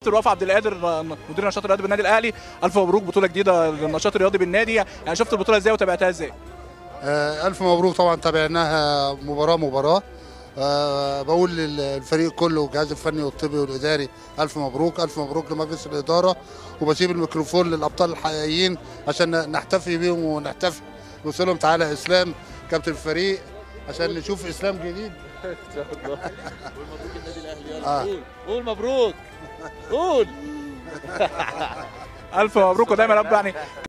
الوفا عبد القادر مدير النشاط الرياضي بالنادي الاهلي، الف مبروك بطوله جديده للنشاط الرياضي بالنادي. يعني شفت البطوله ازاي وتابعتها ازاي؟ ألف مبروك. طبعا تابعناها مباراة. بقول للفريق كله والجهاز الفني والطبي والإداري ألف مبروك، ألف مبروك لمجلس الإدارة. وبسيب الميكروفون للأبطال الحقيقيين عشان نحتفي بيهم ونحتفي بوصولهم. تعالى إسلام كابتن الفريق عشان نشوف إسلام جديد. ان شاء الله. قول مبروك النادي الاهلي، يلا قول مبروك، قول. الف مبروك ودايما يا رب يعني